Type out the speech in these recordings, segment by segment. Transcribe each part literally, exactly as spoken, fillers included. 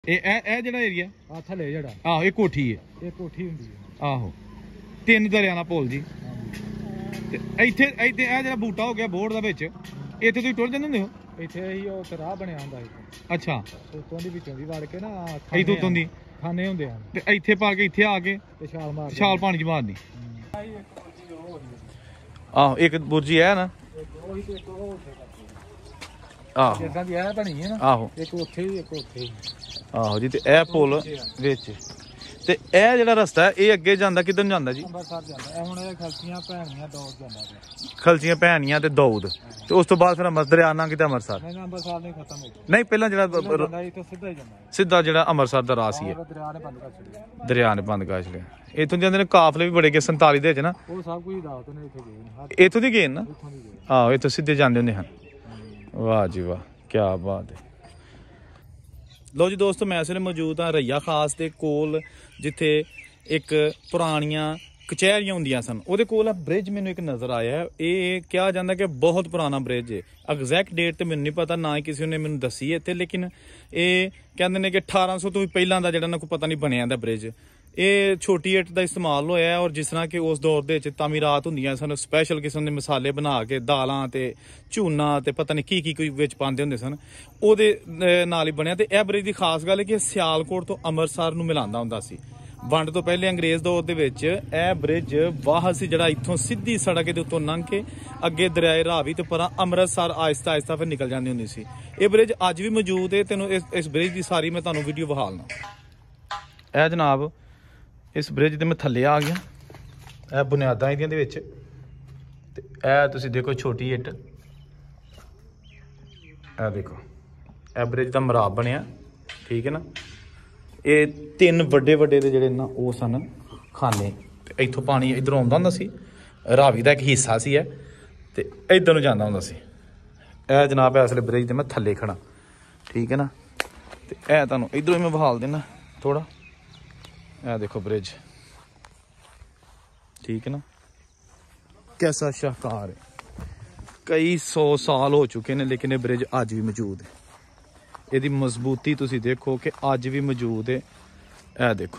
ਜਿਹੜਾ ਏਰੀਆ ਆ ਥੱਲੇ ਜਿਹੜਾ ਆਹੋ ਇਹ ਕੋਠੀ ਹੈ, ਇਹ ਕੋਠੀ ਹੁੰਦੀ ਹੈ। ਆਹੋ ਤਿੰਨ ਦਰਿਆ ਨਾਲ ਪੁੱਲ ਜੀ। ਤੇ ਇੱਥੇ ਇੱਥੇ ਇਹ ਜਿਹੜਾ ਬੂਟਾ ਹੋ ਗਿਆ ਬੋਰਡ ਦਾ ਵਿੱਚ, ਇੱਥੇ ਤੁਸੀਂ ਟੁਰ ਜਾਂਦੇ ਹੁੰਦੇ ਹੋ? ਇੱਥੇ ਹੀ ਉਹ ਰਾਹ ਬਣਿਆ ਹੁੰਦਾ ਹੈ। ਅੱਛਾ, ਉਤੋਂ ਦੀ ਵਿੱਚੋਂ ਦੀ ਵੜ ਕੇ ਨਾ ਇੱਥੋਂ ਉਤੋਂ ਦੀ ਖਾਨੇ ਹੁੰਦੇ ਹਨ ਤੇ ਇੱਥੇ ਪਾ ਕੇ ਇੱਥੇ ਆ ਕੇ ਤੇ ਛਾਲ ਮਾਰ ਛਾਲ ਪਾਣੀ ਚ ਮਾਰਨੀ। ਆਹੋ ਇੱਕ ਬੁਰਜੀ ਹੈ ਨਾ, ਆਹੋ ਜਿੱਦਾਂ ਦੀ ਇਹ ਬਣੀ ਹੈ ਨਾ, ਆਹੋ ਇੱਕ ਉੱਥੇ ਹੀ ਇੱਕ ਉੱਥੇ ਹੀ। ਆਹੋ ਜੀ। ਤੇ ਇਹ ਪੁੱਲ ਵਿੱਚ ਤੇ ਇਹ ਜਿਹੜਾ ਰਸਤਾ ਹੈ ਇਹ ਅੱਗੇ ਜਾਂਦਾ ਕਿੱਧਰ ਜਾਂਦਾ ਜੀ? ਅੰਮ੍ਰਿਤਸਰ ਜਾਂਦਾ। ਇਹ ਹੁਣ ਇਹ ਖਲਚੀਆਂ ਭੈਣੀਆਂ ਦੌੜ ਜਾਂਦਾ ਪਿਆ। ਖਲਚੀਆਂ ਭੈਣੀਆਂ ਤੇ ਦੌਦ, ਤੇ ਉਸ ਤੋਂ ਬਾਅਦ ਫਿਰ ਅੰਮ੍ਰਿਤਸਰ ਦਰਿਆ ਨਾ ਕਿਤੇ ਅੰਮ੍ਰਿਤਸਰ ਨਹੀਂ ਅੰਮ੍ਰਿਤਸਰ ਨਹੀਂ ਖਤਮ ਹੋ ਗਿਆ। ਨਹੀਂ ਪਹਿਲਾਂ ਜਿਹੜਾ ਜਾਂਦਾ ਇੱਥੋਂ ਸਿੱਧਾ ਹੀ ਜਾਂਦਾ, ਸਿੱਧਾ ਜਿਹੜਾ ਅੰਮ੍ਰਿਤਸਰ ਦਾ ਰਾਹ ਸੀ ਹੈ ਦਰਿਆ ਨੇ ਬੰਦ ਕਰ ਛੱਡਿਆ। ਦਰਿਆ ਨੇ ਬੰਦ ਕਰ ਛੱਡਿਆ। ਇੱਥੋਂ ਜਾਂਦੇ ਨੇ ਕਾਫਲੇ ਵੀ ਬੜੇ ਗਏ ਸੰਤਾਲੀ ਦੇ ਵਿੱਚ ਨਾ, ਉਹ ਸਭ ਕੁਝ ਰਾਤ ਨੇ ਇੱਥੇ ਗਏ। ਇੱਥੋਂ ਦੀ ਗਏ ਨਾ, ਇੱਥੋਂ ਦੀ ਗਏ। ਆਹੋ ਇੱਥੋਂ ਸਿੱਧੇ ਜਾਂਦੇ ਹੁੰਦੇ ਹਨ। ਵਾਹ ਜੀ ਵਾਹ, ਕੀ ਬਾਤ ਹੈ। ਲੋ ਜੀ ਦੋਸਤੋ, ਮੈਂ ਇਸ ਵੇਲੇ ਮੌਜੂਦ ਹਾਂ ਰਈਆ ਖਾਸ ਦੇ ਕੋਲ, ਜਿੱਥੇ ਇੱਕ ਪੁਰਾਣੀਆਂ ਕਚਹਿਰੀਆਂ ਹੁੰਦੀਆਂ ਸਨ। ਉਹਦੇ ਕੋਲ ਆ ਬ੍ਰਿਜ ਮੈਨੂੰ ਇੱਕ ਨਜ਼ਰ ਆਇਆ। ਇਹ ਕਿਹਾ ਜਾਂਦਾ ਕਿ ਬਹੁਤ ਪੁਰਾਣਾ ਬ੍ਰਿਜ ਹੈ। ਐਗਜ਼ੈਕਟ ਡੇਟ ਤੇ ਮੈਨੂੰ ਨਹੀਂ ਪਤਾ, ਨਾ ਹੀ ਕਿਸੇ ਨੇ ਮੈਨੂੰ ਦੱਸੀ ਇੱਥੇ, ਲੇਕਿਨ ਇਹ ਕਹਿੰਦੇ ਨੇ ਕਿ ਅਠਾਰਾਂ ਸੌ ਤੋਂ ਵੀ ਪਹਿਲਾਂ ਦਾ ਜਿਹੜਾ ਨਾ ਕੋਈ ਪਤਾ ਨਹੀਂ ਬਣਿਆ ਦਾ ਬ੍ਰਿਜ। ਇਹ ਛੋਟੀ ਇੱਟ ਦਾ ਇਸਤੇਮਾਲ ਹੋਇਆ, ਔਰ ਜਿਸ ਤਰ੍ਹਾਂ ਕਿ ਉਸ ਦੌਰ ਦੇ ਵਿੱਚ ਤਾਮੀਰਾਤ ਹੁੰਦੀਆਂ ਸਨ, ਸਪੈਸ਼ਲ ਕਿਸਮ ਦੇ ਮਸਾਲੇ ਬਣਾ ਕੇ ਦਾਲਾਂ ਤੇ ਝੂਨਾ ਤੇ ਪਤਾ ਨਹੀਂ ਕੀ ਕੀ ਕੋਈ ਵਿੱਚ ਪਾਉਂਦੇ ਹੁੰਦੇ ਸਨ, ਉਹਦੇ ਨਾਲ ਹੀ ਬਣਿਆ। ਤੇ ਇਹ ਬ੍ਰਿਜ ਦੀ ਖਾਸ ਗੱਲ ਹੈ ਕਿ ਸਿਆਲਕੋਟ ਤੋਂ ਅੰਮ੍ਰਿਤਸਰ ਨੂੰ ਮਿਲਾਉਂਦਾ ਹੁੰਦਾ ਸੀ। ਵੰਡ ਤੋਂ ਪਹਿਲੇ ਅੰਗਰੇਜ਼ ਦੌਰ ਦੇ ਵਿੱਚ ਇਹ ਬ੍ਰਿਜ ਵਾਹ ਸੀ, ਜਿਹੜਾ ਇੱਥੋਂ ਸਿੱਧੀ ਸੜਕ ਦੇ ਉੱਤੋਂ ਲੰਘ ਕੇ ਅੱਗੇ ਦਰਿਆਏ ਰਾਵੀ ਤੇ ਪਰਾਂ ਅੰਮ੍ਰਿਤਸਰ ਆਹਿਸਤਾ ਆਹਿਸਤਾ ਫਿਰ ਨਿਕਲ ਜਾਂਦੀ ਹੁੰਦੀ ਸੀ। ਇਹ ਬ੍ਰਿਜ ਅੱਜ ਵੀ ਮੌਜੂਦ ਹੈ। ਤੈਨੂੰ ਇਸ ਇਸ ਬ੍ਰਿਜ ਦੀ ਸਾਰੀ ਮੈਂ ਤੁਹਾਨੂੰ ਵੀਡੀਓ ਵਿਖਾਲਣਾ। ਇਹ ਜਨਾਬ ਇਸ ਬ੍ਰਿਜ ਦੇ ਮੈਂ ਥੱਲੇ ਆ ਗਿਆ। ਇਹ ਬੁਨਿਆਦਾਂ ਇਹਦੀਆਂ ਦੇ ਵਿੱਚ, ਤੇ ਇਹ ਤੁਸੀਂ ਦੇਖੋ ਛੋਟੀ ਇੱਟ, ਇਹ ਦੇਖੋ ਇਹ ਬ੍ਰਿਜ ਦਾ ਮਰਾਬ ਬਣਿਆ, ਠੀਕ ਹੈ ਨਾ। ਇਹ ਤਿੰਨ ਵੱਡੇ ਵੱਡੇ ਦੇ ਜਿਹੜੇ ਨਾ ਉਹ ਸਨ ਖਾਨੇ, ਤੇ ਇੱਥੋਂ ਪਾਣੀ ਇੱਧਰੋਂ ਆਉਂਦਾ ਹੁੰਦਾ ਸੀ, ਰਾਵੀ ਦਾ ਇੱਕ ਹਿੱਸਾ ਸੀ ਇਹ, ਤੇ ਇੱਧਰ ਨੂੰ ਜਾਂਦਾ ਹੁੰਦਾ ਸੀ। ਇਹ ਜਨਾਬ ਇਸ ਵੇਲੇ ਬ੍ਰਿਜ ਤੇ ਮੈਂ ਥੱਲੇ ਖੜਾ, ਠੀਕ ਹੈ ਨਾ। ਤੇ ਇਹ ਤੁਹਾਨੂੰ ਇੱਧਰੋਂ ਹੀ ਮੈਂ ਵਿਖਾਲ ਦੇਣਾ ਥੋੜਾ। ਇਹ ਦੇਖੋ ਬ੍ਰਿਜ, ਠੀਕ ਹੈ ਨਾ, ਕੈਸਾ ਸ਼ਾਹਕਾਰ ਹੈ। ਕਈ ਸੌ ਸਾਲ ਹੋ ਚੁੱਕੇ ਨੇ, ਲੇਕਿਨ ਇਹ ਬ੍ਰਿਜ ਅੱਜ ਵੀ ਮੌਜੂਦ ਹੈ। ਇਹਦੀ ਮਜ਼ਬੂਤੀ ਤੁਸੀਂ ਦੇਖੋ ਕਿ ਅੱਜ ਵੀ ਮੌਜੂਦ ਹੈ। ਇਹ ਦੇਖੋ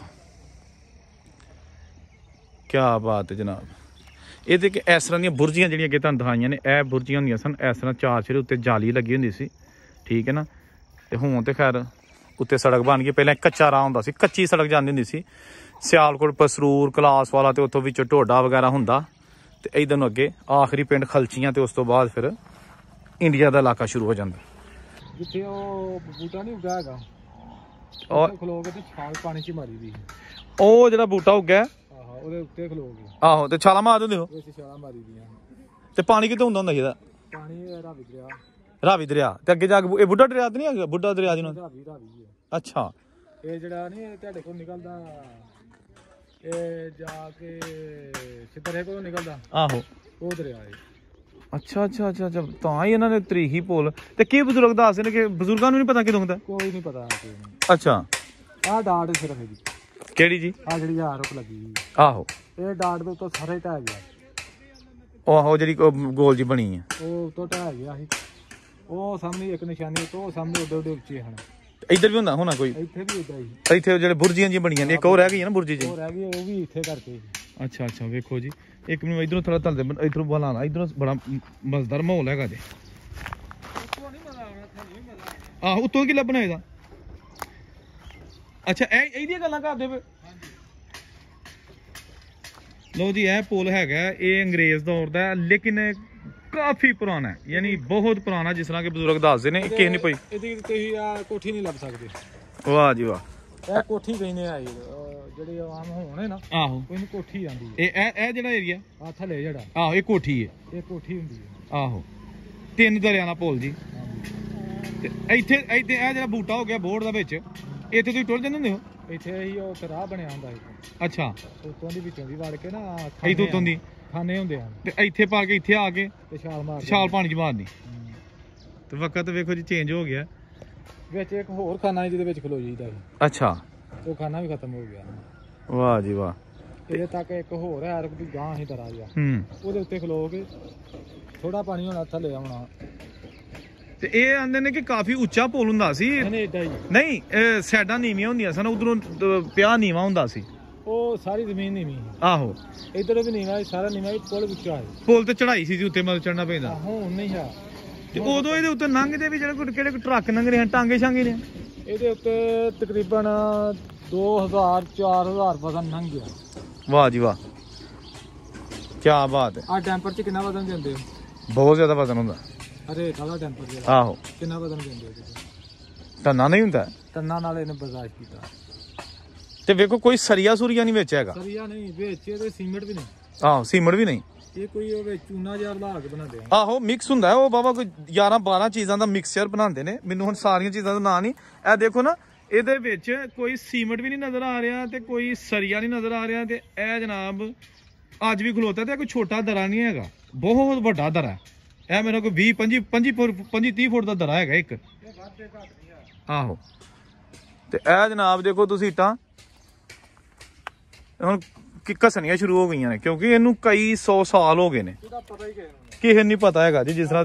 ਕੀ ਬਾਤ ਹੈ ਜਨਾਬ। ਇਹਦੇ ਕਿ ਇਸ ਤਰ੍ਹਾਂ ਦੀਆਂ ਬੁਰਜੀਆਂ ਜਿਹੜੀਆਂ ਕਿ ਤੁਹਾਨੂੰ ਦਿਖਾਈਆਂ ਨੇ, ਇਹ ਬੁਰਜੀਆਂ ਹੁੰਦੀਆਂ ਸਨ ਇਸ ਤਰ੍ਹਾਂ, ਚਾਰ ਚਿਹਰੇ ਉੱਤੇ ਜਾਲੀ ਲੱਗੀ ਹੁੰਦੀ ਸੀ, ਠੀਕ ਹੈ ਨਾ। ਤੇ ਹੁਣ ਤੇ ਖੈਰ ਉੱਤੇ ਸੜਕ ਬਣ ਗਈ। ਪਹਿਲਾਂ ਕੱਚਾ ਰਾਹ ਹੁੰਦਾ ਸੀ, ਕੱਚੀ ਸੜਕ ਜਾਂਦੀ ਹੁੰਦੀ ਸੀ ਸਿਆਲਕੋਟ, ਪਸਰੂਰ, ਕਲਾਸ ਵਾਲਾ, ਤੇ ਉੱਥੋਂ ਵਿੱਚੋਂ ਢੋਡਾ ਵਗੈਰਾ ਹੁੰਦਾ, ਤੇ ਇੱਧਰ ਨੂੰ ਅੱਗੇ ਆਖਰੀ ਪਿੰਡ ਖਲਚੀਆਂ, ਤੇ ਉਸ ਤੋਂ ਬਾਅਦ ਫਿਰ ਇੰਡੀਆ ਦਾ ਇਲਾਕਾ ਸ਼ੁਰੂ ਹੋ ਜਾਂਦਾ। ਜਿੱਥੇ ਉਹ ਬੂਟਾ ਨਹੀਂ ਉੱਗਾ ਹੈਗਾ, ਔਰ ਖਲੋ ਕੇ ਤੇ ਛਾਲ ਪਾਣੀ ਚ ਮਾਰੀ ਦੀ, ਉਹ ਜਿਹੜਾ ਬੂਟਾ ਉੱਗਿਆ ਆਹੋ ਉਹਦੇ ਉੱਤੇ ਖਲੋ ਕੇ, ਆਹੋ, ਤੇ ਛਾਲਾਂ ਮਾਰ ਦਿੰਦੇ ਹੋ। ਉਹ ਛਾਲਾਂ ਮਾਰੀ ਦੀਆਂ। ਤੇ ਪਾਣੀ ਕਿੱਥੋਂ ਹੁੰਦਾ ਹੁੰਦਾ ਇਹਦਾ? ਪਾਣੀ ਰਾਵੀ ਦਰਿਆ, ਰਾਵੀ ਦਰਿਆ। ਤੇ ਅੱਗੇ ਜਾ ਕੇ ਇਹ ਬੁੱਢਾ ਦਰਿਆ ਤੇ ਨਹੀਂ ਹੈਗਾ? ਬੁੱਢਾ ਦਰਿਆ ਜਿਹਨੂੰ ਰਾਵੀ ਰਾਵੀ ਹੈ। ਅੱਛਾ, ਇਹ ਜਿਹੜਾ ਨਹੀਂ ਤੁਹਾਡੇ ਕੋਲ ਨਿਕਲਦਾ, ਇਹ ਜਾ ਕੇ ਸਿੱਧਰੇ ਕੋਲ ਨਿਕਲਦਾ, ਆਹੋ ਉਹ ਦਰਿਆ ਹੈ। ਅੱਛਾ ਅੱਛਾ ਅੱਛਾ ਅੱਛਾ, ਤਾਂ ਹੀ ਇਹਨਾਂ ਨੇ ਤਰੀਹੀ ਪੁੱਲ। ਤੇ ਕੀ ਬਜ਼ੁਰਗ ਦੱਸਦੇ ਨੇ ਕਿ ਬਜ਼ੁਰਗਾਂ ਨੂੰ ਨਹੀਂ ਪਤਾ ਕਿਦੋਂ ਹੁੰਦਾ? ਕੋਈ ਨਹੀਂ ਪਤਾ। ਅੱਛਾ, ਆਹ ਡਾਟ ਸਿਰਫ ਇਹਦੀ, ਕਿਹੜੀ ਜੀ? ਆਹ ਜਿਹੜੀ ਆਰੋਪ ਲੱਗੀ, ਆਹੋ ਇਹ ਡਾਟ ਦੇ ਉੱਤੋਂ ਸਾਰੇ ਢਹਿ ਗਿਆ। ਉਹ ਆਹੋ ਜਿਹੜੀ ਗੋਲ ਜੀ ਬਣੀ ਹੈ, ਉਹ ਉੱਤੋਂ ਢਹਿ ਗਿਆ ਸੀ। ਉਹ ਸਾਹਮਣੇ ਇੱਕ ਨਿਸ਼ਾਨੀ, ਤੋਂ ਸਾਹਮਣੇ ਉੱਡੇ ਉੱਡੇ ਉੱਚੇ ਹਨ। ਇੱਧਰ ਵੀ ਹੁੰਦਾ ਹੋਣਾ ਕੋਈ? ਇੱਥੇ ਵੀ ਉੱਡਾ ਹੀ, ਇੱਥੇ ਜਿਹੜੇ ਬੁਰਜੀਆਂ ਜਿਹੀਆਂ ਬਣੀਆਂ ਨੇ, ਇੱਕ ਹੋਰ ਰਹਿ ਗਈ ਹੈ ਨਾ ਬੁਰਜੀ ਜੀ? ਉਹ ਰਹਿ ਗਈ, ਉਹ ਵੀ ਇੱਥੇ ਕਰਕੇ। ਅੱਛਾ ਅੱਛਾ, ਵੇਖੋ ਜੀ, ਇੱਕ ਮੈਨੂੰ ਇਧਰੋਂ ਥੋੜਾ ਧਲਦੇ, ਇਧਰੋਂ ਬੁਲਾਣਾ, ਇਧਰੋਂ ਬੜਾ ਮਜ਼ੇਦਾਰ ਮਾਹੌਲ ਹੈਗਾ ਜੇ। ਆਹੋ, ਉੱਤੋਂ ਕੀ ਲੱਭਣਾ ਇਹਦਾ? ਅੱਛਾ, ਇਹ ਇਹਦੀਆਂ ਗੱਲਾਂ ਕਰਦੇ ਪਏ। ਲੋ ਜੀ, ਇਹ ਪੁਲ ਹੈਗਾ, ਇਹ ਅੰਗਰੇਜ਼ ਦੌਰ ਦਾ, ਲੇਕਿਨ ਕਾਫੀ ਪੁਰਾਣਾ ਹੈ, ਯਾਨੀ ਬਹੁਤ ਪੁਰਾਣਾ। ਜਿਸ ਤਰ੍ਹਾਂ ਕਿ ਬਜ਼ੁਰਗ ਦੱਸਦੇ ਨੇ, ਕਿਸੇ ਨਹੀਂ ਪਈ ਇਹਦੀ ਤੁਸੀਂ ਆ ਕੋਠੀ ਨਹੀਂ ਲੱਭ ਸਕਦੇ। ਵਾਹ ਜੀ ਵਾਹ, ਇਹ ਕੋਠੀ ਕਹਿੰਦੇ ਆ ਜਿਹੜੇ ਆਮ ਹੋਣੇ ਨਾ, ਆਹੋ ਇਹਨੂੰ ਕੋਠੀ ਆਂਦੀ ਹੈ। ਇਹ ਇਹ ਜਿਹੜਾ ਏਰੀਆ ਆ ਥੱਲੇ ਜਿਹੜਾ, ਆਹੋ ਇਹ ਕੋਠੀ ਹੈ, ਇਹ ਕੋਠੀ ਹੁੰਦੀ ਹੈ। ਆਹੋ ਤਿੰਨ ਦਰਿਆ ਨਾਲ ਪੁੱਲ ਜੀ। ਤੇ ਇੱਥੇ ਇੱਥੇ ਇਹ ਜਿਹੜਾ ਬੂਟਾ ਹੋ ਗਿਆ ਬੋਰਡ ਦਾ ਵਿੱਚ, ਇੱਥੇ ਤੁਸੀਂ ਟੁਰ ਜਾਂਦੇ ਹੁੰਦੇ ਹੋ? ਇੱਥੇ ਹੀ ਉਹ ਰਾਹ ਬਣਿਆ ਹੁੰਦਾ ਹੈ। ਅੱਛਾ, ਉਤੋਂ ਦੀ ਵਿੱਚੋਂ ਦੀ ਵੜ ਕੇ ਨਾ ਇੱਥੋਂ ਉਤੋਂ ਦੀ ਖਾਨੇ ਹੁੰਦੇ ਹਨ, ਤੇ ਇੱਥੇ ਪਾ ਕੇ ਇੱਥੇ ਆ ਕੇ ਤੇ ਛਾਲ ਮਾਰ ਛਾਲ ਪਾਣੀ ਚ ਮਾਰਨੀ। ਤੇ ਵਕਤ ਵੇਖੋ ਜੀ ਚੇਂਜ ਹੋ ਗਿਆ। ਵਿੱਚ ਇੱਕ ਹੋਰ ਖਾਨਾ ਜਿਹਦੇ ਵਿੱਚ ਖਲੋ ਜਾਈਦਾ ਸੀ। ਅੱਛਾ, ਉਹ ਖਾਨਾ ਵੀ ਖਤਮ ਹੋ ਗਿਆ। ਵਾਹ ਜੀ ਵਾਹ। ਇਹਦੇ ਤੱਕ ਇੱਕ ਹੋਰ ਹੈ, ਅਰਕ ਦੀ ਗਾਂ ਹੀ ਦਰਾ ਜਾ, ਹੂੰ, ਉਹਦੇ ਉੱਤੇ ਖਲੋ ਕੇ ਥੋੜਾ ਪਾਣੀ ਹੋਣਾ ਥੱਲੇ ਆਉਣਾ, ਤੇ ਇਹ ਆਂਦੇ ਨੇ ਕਿ ਕਾਫੀ ਉੱਚਾ ਪੁਲ ਹੁੰਦਾ ਸੀ ਨਹੀਂ ਏਦਾਂ ਹੀ ਨਹੀਂ ਸਾਈਡਾਂ ਨੀਵੀਆਂ ਹੁੰਦੀਆਂ ਸਨ ਉਧਰੋਂ ਪਿਆ ਨੀਵਾ ਹੁੰਦਾ ਸੀ ਉਹ ਸਾਰੀ ਜ਼ਮੀਨ ਨੀਵੀਂ ਆਹੋ ਇਧਰ ਵੀ ਨੀਵਾ ਸਾਰਾ ਨੀਵਾ ਪੁਲ ਵਿੱਚੋਂ ਆਇਆ ਪੁਲ ਤੇ ਚੜਾਈ ਸੀ ਜੀ ਉੱਤੇ ਮਤਲਬ ਚੜਨਾ ਪੈਂਦਾ ਹੁਣ ਨਹੀਂ ਹੈ ਤੇ ਉਦੋਂ ਇਹਦੇ ਉੱਤੇ ਲੰਘਦੇ ਵੀ ਜਿਹੜੇ ਕੋਈ ਕਿਹੜੇ ਟਰੱਕ ਲੰਘ ਰਹੇ ਹਨ ਟਾਂਗੇ ਛਾਂਗੇ ਨੇ ਇਹਦੇ ਉੱਤੇ ਤਕਰੀਬਨ ਦੋ ਹਜ਼ਾਰ ਚਾਰ ਹਜ਼ਾਰ ਵਜ਼ਨ ਲੰਘ ਗਿਆ ਵਾਹ ਜੀ ਵਾਹ ਕੀ ਬਾਤ ਹੈ ਆ ਟੈਂਪਰ ਚ ਕਿੰਨਾ ਵਜ਼ਨ ਦਿੰਦੇ ਬਹੁਤ ਜ਼ਿਆਦਾ ਵਜ਼ਨ ਹੁੰਦਾ ਅਰੇ ਕਾਲਾ ਟੈਂਪਰ ਜਿਹੜਾ ਆਹੋ ਕਿੰਨਾ ਵਜ਼ਨ ਦਿੰਦੇ ਉਹਦੇ ਟੰਨਾ ਨਹੀਂ ਹੁੰਦਾ ਟੰਨਾ ਨਾਲ ਇਹਨੇ ਬਰਦਾਸ਼ਤ ਕੀਤਾ ਤੇ ਵੇਖੋ ਕੋਈ ਸਰੀਆ ਸੁਰੀਆ ਨਹੀਂ ਵਿੱਚ ਹੈਗਾ ਸਰੀਆ ਨਹੀਂ ਵਿੱਚ ਇਹਦੇ ਸੀਮੈਂਟ ਵੀ ਨਹੀਂ ਆਹੋ ਸੀਮੜ ਵੀ ਨਹੀਂ ਇਹ ਕੋਈ ਉਹ ਵਿੱਚ ਚੂਨਾ ਜਿਹਾ ਲਾ ਕੇ ਬਣਾਉਂਦੇ ਆ ਆਹੋ ਮਿਕਸ ਹੁੰਦਾ ਉਹ ਬਾਬਾ ਕੋਈ ਗਿਆਰਾਂ ਬਾਰਾਂ ਚੀਜ਼ਾਂ ਦਾ ਮਿਕਸਚਰ ਬਣਾਉਂਦੇ ਨੇ ਮੈਨੂੰ ਹੁਣ ਸਾਰੀਆਂ ਚੀਜ਼ਾਂ ਦਾ ਨਾਂ ਨਹੀਂ ਇਹ ਦੇਖੋ ਨਾ ਇਹਦੇ ਵਿੱਚ ਕੋਈ ਸੀਮੈਂਟ ਵੀ ਨਹੀਂ ਨਜ਼ਰ ਆ ਰਿਹਾ ਤੇ ਕੋਈ ਸਰੀਆ ਨਹੀਂ ਨਜ਼ਰ ਆ ਰਿਹਾ ਤੇ ਇਹ ਜਨਾਬ ਅੱਜ ਵੀ ਖਲੋਤਾ ਤੇ ਕੋਈ ਛੋਟਾ ਦਰਾ ਨਹੀਂ ਹੈਗਾ ਬਹੁਤ ਵੱਡਾ ਦਰਾ ਇਹ ਮੇਰਾ ਕੋਈ ਵੀਹ ਪੰਜੀ ਪੰਜੀ ਪੰਜੀ ਤੀਹ ਫੁੱਟ ਦਾ ਦਰਾ ਹੈਗਾ ਇੱਕ ਆਹੋ ਤੇ ਇਹ ਜਨਾਬ ਦੇਖੋ ਤੁਸੀਂ ਇੱਟਾਂ ਹੁਣ ਕਿ ਘਸਣੀਆਂ ਸ਼ੁਰੂ ਹੋ ਗਈਆਂ ਨੇ ਕਿਉਂਕਿ ਇਹਨੂੰ ਕਈ ਸੌ ਸਾਲ ਹੋ ਗਏ ਨੇ ਕਿਸੇ ਨਹੀਂ ਪਤਾ ਹੈਗਾ ਜੀ ਜਿਸ ਤਰ੍ਹਾਂ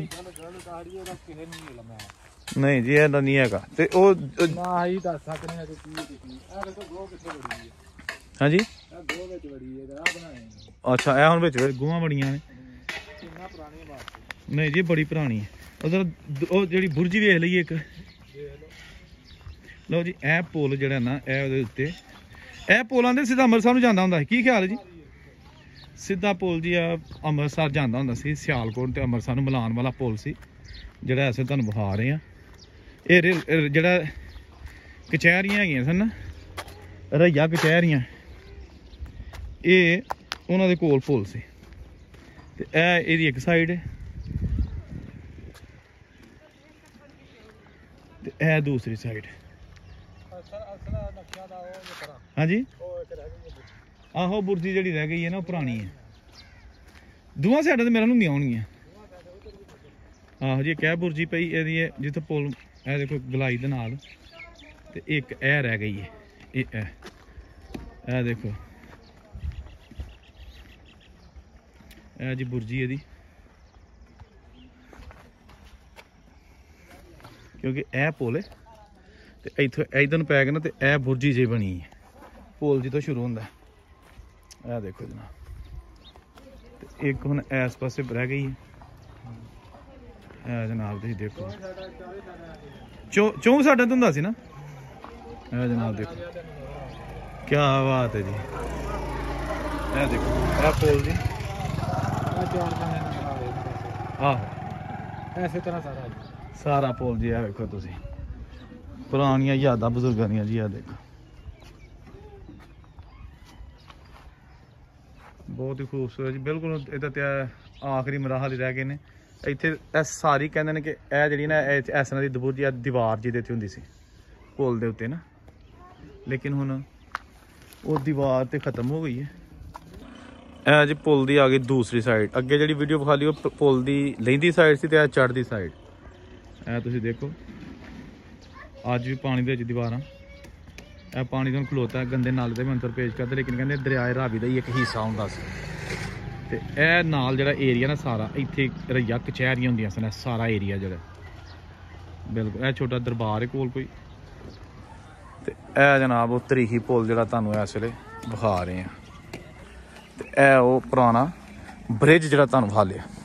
ਨਹੀਂ ਜੀ ਇਹਦਾ ਨਹੀਂ ਹੈਗਾ ਤੇ ਉਹ ਨਾ ਹੀ ਦੱਸ ਸਕਦੇ ਆ ਕਿ ਕੀ ਕੀ ਆ ਦੇਖੋ ਗੋ ਕਿੱਥੇ ਬੜੀ ਹੈ ਹਾਂਜੀ ਆ ਗੋ ਵਿੱਚ ਬੜੀ ਹੈ ਆ ਬਣਾਏ ਅੱਛਾ ਇਹ ਹੁਣ ਵਿੱਚ ਗੋਹਾਂ ਬੜੀਆਂ ਨੇ ਕਿੰਨਾ ਪੁਰਾਣੀ ਬਾਤ ਨਹੀਂ ਜੀ ਬੜੀ ਪੁਰਾਣੀ ਹੈ ਉਧਰ ਉਹ ਜਿਹੜੀ ਬੁਰਜੀ ਵੇਖ ਲਈਏ ਇੱਕ ਲਓ ਜੀ ਇਹ ਪੁਲ ਜਿਹੜਾ ਨਾ ਇਹ ਉਹਦੇ ਉੱਤੇ ਇਹ ਪੁਲਾਂ ਦੇ ਸਿੱਧਾ ਅੰਮ੍ਰਿਤਸਰ ਨੂੰ ਜਾਂਦਾ ਹੁੰਦਾ ਸੀ ਕੀ ਖਿਆਲ ਹੈ ਜੀ ਸਿੱਧਾ ਪੁਲ ਜੀ ਆ ਅੰਮ੍ਰਿਤਸਰ ਜਾਂਦਾ ਹੁੰਦਾ ਸੀ ਸਿਆਲਕੋਟ ਤੇ ਅੰਮ੍ਰਿਤਸਰ ਨੂੰ ਮਿਲਾਉਣ ਵਾਲਾ ਪੁਲ ਸੀ ਜਿਹੜਾ ਅਸੀਂ ਤੁਹਾਨੂੰ ਵਿਖਾ ਰਹੇ ਆ ਇਹ ਜਿਹੜਾ ਕਚਹਿਰੀਆਂ ਹੈਗੀਆਂ ਸਨ ਰਈਆ ਕਚਹਿਰੀਆਂ ਇਹ ਉਹਨਾਂ ਦੇ ਕੋਲ ਪੁਲ ਸੀ ਤੇ ਇਹ ਇਹਦੀ ਇੱਕ ਸਾਈਡ ਹੈ ਤੇ ਇਹ ਦੂਸਰੀ ਸਾਈਡ ਹਾਂਜੀ ਆਹੋ ਬੁਰਜੀ ਜਿਹੜੀ ਰਹਿ ਗਈ ਹੈ ਨਾ ਉਹ ਪੁਰਾਣੀ ਹੈ ਦੋਵਾਂ ਸਾਈਡਾਂ ਤੇ ਮੇਰਾ ਹੁੰਦੀਆਂ ਹੋਣਗੀਆਂ ਆਹੋ ਜੀ ਕਹਿ ਬੁਰਜੀ ਪਈ ਇਹਦੀ ਹੈ ਜਿੱਥੇ ਪੁਲ ਇਹ ਦੇਖੋ ਗਲਾਈ ਦੇ ਨਾਲ ਤੇ ਇੱਕ ਇਹ ਰਹਿ ਗਈ ਹੈ ਇਹ ਇਹ ਦੇਖੋ ਇਹ ਜੀ ਬੁਰਜੀ ਇਹਦੀ ਕਿਉਂਕਿ ਇਹ ਪੁਲ ਹੈ ਤੇ ਇੱਥੋਂ ਇਧਰ ਨੂੰ ਪੈ ਗਿਆ ਨਾ ਤੇ ਇਹ ਬੁਰਜੀ ਜਿਹੀ ਬਣੀ ਹੈ ਪੁਲ ਜੀ ਤੋਂ ਸ਼ੁਰੂ ਹੁੰਦਾ ਇਹ ਦੇਖੋ ਜਨਾਬ ਤੇ ਇੱਕ ਹੁਣ ਇਸ ਪਾਸੇ ਰਹਿ ਗਈ ਹੈ ਇਹ ਜਨਾਬ ਤੁਸੀਂ ਦੇਖੋ ਚੌ ਚੌਂ ਸਾਡਾ ਤੋਂ ਹੁੰਦਾ ਸੀ ਨਾ ਇਹ ਜਨਾਬ ਦੇਖੋ ਕੀ ਬਾਤ ਹੈ ਜੀ ਇਹ ਦੇਖੋ ਇਹ ਪੁਲ ਜੀ ਆਹੋ ਐਸੇ ਤਰ੍ਹਾਂ ਸਾਰਾ ਸਾਰਾ ਪੁਲ ਜੀ ਆ ਵੇਖੋ ਤੁਸੀਂ ਪੁਰਾਣੀਆਂ ਯਾਦਾਂ ਬਜ਼ੁਰਗਾਂ ਦੀਆਂ ਜੀ ਆ ਦੇਖੋ ਬਹੁਤ ਹੀ ਖੂਬਸੂਰਤ ਜੀ ਬਿਲਕੁਲ ਇਹਦਾ ਤੇ ਆਖਰੀ ਮਰਾਹਲ ਹੀ ਰਹਿ ਗਏ ਨੇ ਇੱਥੇ ਇਹ ਸਾਰੀ ਕਹਿੰਦੇ ਨੇ ਕਿ ਇਹ ਜਿਹੜੀ ਨਾ ਇਸ ਤਰ੍ਹਾਂ ਦੀ ਦਬੂਰ ਜੀ ਦੀਵਾਰ ਜਿਹਦੇ ਤੇ ਹੁੰਦੀ ਸੀ ਪੁਲ ਦੇ ਉੱਤੇ ਨਾ ਲੇਕਿਨ ਹੁਣ ਉਹ ਦੀਵਾਰ ਤੇ ਖਤਮ ਹੋ ਗਈ ਹੈ ਇਹ ਜੀ ਪੁਲ ਦੀ ਆ ਗਈ ਦੂਸਰੀ ਸਾਈਡ ਅੱਗੇ ਜਿਹੜੀ ਵੀਡੀਓ ਵਿਖਾ ਲਈ ਉਹ ਪੁਲ ਦੀ ਲਹਿੰਦੀ ਸਾਈਡ ਸੀ ਤੇ ਇਹ ਚੜ੍ਹਦੀ ਸਾਈਡ ਇਹ ਤੁਸੀਂ ਦੇਖੋ ਅੱਜ ਵੀ ਪਾਣੀ ਦੇ ਵਿੱਚ ਦੀਵਾਰਾਂ ਇਹ ਪਾਣੀ ਤੋਂ ਖਲੋਤਾ ਗੰਦੇ ਨਾਲੇ ਦੇ ਮੰਤਰ ਪੇਸ਼ ਕਰਦੇ ਲੇਕਿਨ ਕਹਿੰਦੇ ਦਰਿਆਏ ਰਾਵੀ ਦਾ ਹੀ ਇੱਕ ਹਿੱਸਾ ਹੁੰਦਾ ਸੀ ਤੇ ਇਹ ਨਾਲ ਜਿਹੜਾ ਏਰੀਆ ਨਾ ਸਾਰਾ ਇੱਥੇ ਰਈਆ ਕਚਹਿਰੀਆਂ ਹੁੰਦੀਆਂ ਸਨ ਸਾਰਾ ਏਰੀਆ ਜਿਹੜਾ ਬਿਲਕੁਲ ਇਹ ਛੋਟਾ ਦਰਬਾਰ ਹੈ ਕੋਲ ਕੋਈ ਤੇ ਇਹ ਜਨਾਬ ਉਹ ਤਰੀਹੀ ਪੁਲ ਜਿਹੜਾ ਤੁਹਾਨੂੰ ਇਸ ਵੇਲੇ ਵਿਖਾ ਰਹੇ ਆ ਤੇ ਇਹ ਉਹ ਪੁਰਾਣਾ ਬ੍ਰਿਜ ਜਿਹੜਾ ਤੁਹਾਨੂੰ ਵਿਖਾ ਲਿਆ